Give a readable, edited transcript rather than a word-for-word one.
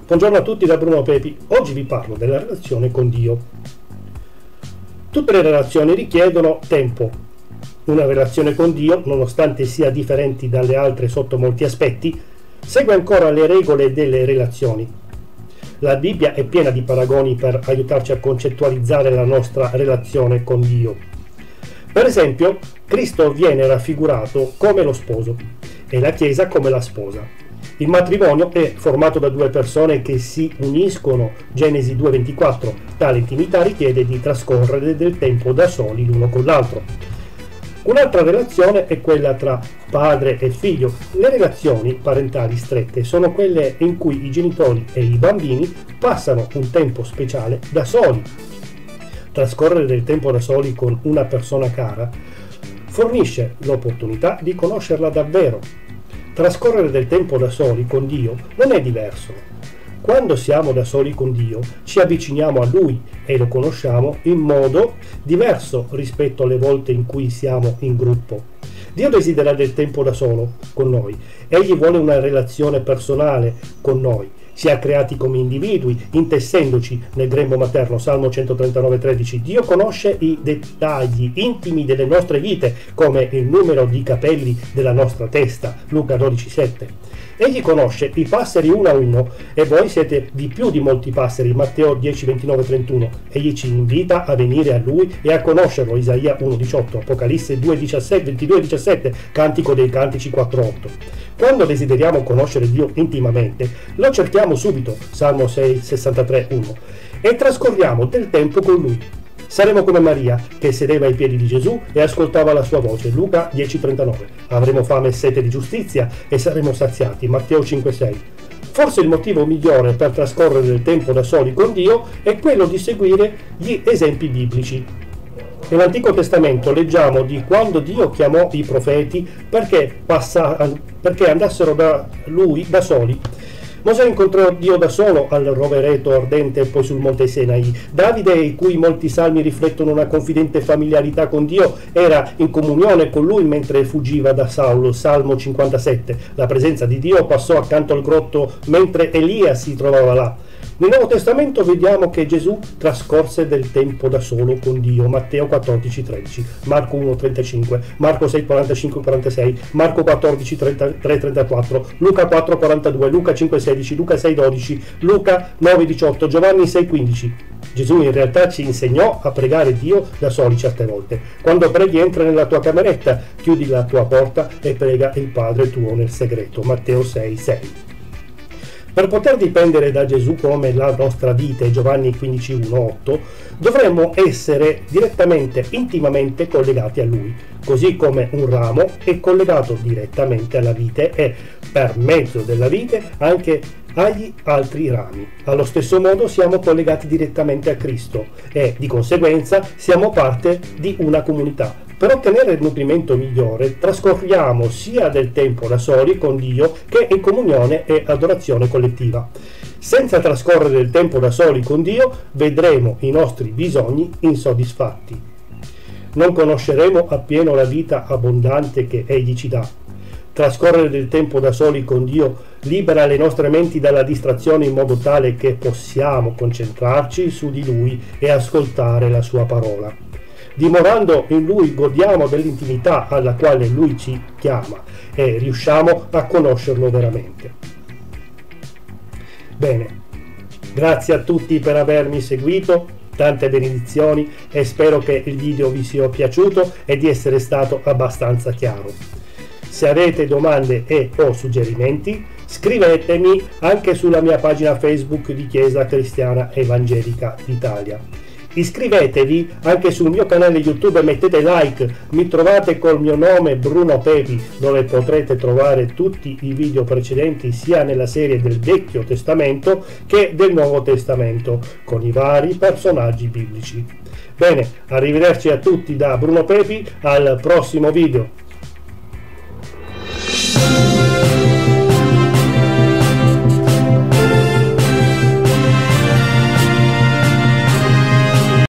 Buongiorno a tutti da Bruno Pepi. Oggi vi parlo della relazione con Dio. Tutte le relazioni richiedono tempo. Una relazione con Dio, nonostante sia differente dalle altre sotto molti aspetti, segue ancora le regole delle relazioni. La Bibbia è piena di paragoni per aiutarci a concettualizzare la nostra relazione con Dio. Per esempio, Cristo viene raffigurato come lo sposo e la Chiesa come la sposa. Il matrimonio è formato da due persone che si uniscono, Genesi 2,24. Tale intimità richiede di trascorrere del tempo da soli l'uno con l'altro. Un'altra relazione è quella tra padre e figlio. Le relazioni parentali strette sono quelle in cui i genitori e i bambini passano un tempo speciale da soli. Trascorrere del tempo da soli con una persona cara fornisce l'opportunità di conoscerla davvero. Trascorrere del tempo da soli con Dio non è diverso. Quando siamo da soli con Dio ci avviciniamo a Lui e lo conosciamo in modo diverso rispetto alle volte in cui siamo in gruppo. Dio desidera del tempo da solo con noi. Egli vuole una relazione personale con noi. Ci ha creati come individui, intessendoci nel grembo materno. Salmo 139,13. Dio conosce i dettagli intimi delle nostre vite, come il numero di capelli della nostra testa. Luca 12,7. Egli conosce i passeri uno a uno e voi siete di più di molti passeri. Matteo 10,29-31. Egli ci invita a venire a Lui e a conoscerlo. Isaia 1,18. Apocalisse 22,17. Cantico dei Cantici 4,8. Quando desideriamo conoscere Dio intimamente, lo cerchiamo subito, Salmo 6,63,1, e trascorriamo del tempo con Lui. Saremo come Maria, che sedeva ai piedi di Gesù e ascoltava la sua voce, Luca 10,39. Avremo fame e sete di giustizia e saremo saziati, Matteo 5,6. Forse il motivo migliore per trascorrere del tempo da soli con Dio è quello di seguire gli esempi biblici. Nell'Antico Testamento leggiamo di quando Dio chiamò i profeti perché andassero da Lui da soli. Mosè incontrò Dio da solo al rovereto ardente e poi sul monte Sinai. Davide, i cui molti salmi riflettono una confidente familiarità con Dio, era in comunione con lui mentre fuggiva da Saulo, Salmo 57. La presenza di Dio passò accanto al grotto mentre Elia si trovava là. Nel Nuovo Testamento vediamo che Gesù trascorse del tempo da solo con Dio, Matteo 14,13, Marco 1,35, Marco 6,45-46, Marco 14,33-34, Luca 4,42, Luca 5,16, Luca 6,12, Luca 9,18, Giovanni 6,15. Gesù in realtà ci insegnò a pregare Dio da soli certe volte. Quando preghi entra nella tua cameretta, chiudi la tua porta e prega il Padre tuo nel segreto, Matteo 6,6. Per poter dipendere da Gesù come la nostra vita, Giovanni 15,1-8, dovremmo essere direttamente, intimamente collegati a Lui, così come un ramo è collegato direttamente alla vite e, per mezzo della vite, anche agli altri rami. Allo stesso modo siamo collegati direttamente a Cristo e, di conseguenza, siamo parte di una comunità. Per ottenere il nutrimento migliore trascorriamo sia del tempo da soli con Dio che in comunione e adorazione collettiva. Senza trascorrere del tempo da soli con Dio vedremo i nostri bisogni insoddisfatti. Non conosceremo appieno la vita abbondante che Egli ci dà. Trascorrere del tempo da soli con Dio libera le nostre menti dalla distrazione in modo tale che possiamo concentrarci su di Lui e ascoltare la Sua parola. Dimorando in Lui godiamo dell'intimità alla quale Lui ci chiama e riusciamo a conoscerlo veramente. Bene, grazie a tutti per avermi seguito, tante benedizioni e spero che il video vi sia piaciuto e di essere stato abbastanza chiaro. Se avete domande e o suggerimenti, scrivetemi anche sulla mia pagina Facebook di Chiesa Cristiana Evangelica d'Italia. Iscrivetevi anche sul mio canale YouTube e mettete like. Mi trovate col mio nome Bruno Pepi, dove potrete trovare tutti i video precedenti sia nella serie del Vecchio Testamento che del Nuovo Testamento, con i vari personaggi biblici. Bene, arrivederci a tutti da Bruno Pepi, al prossimo video.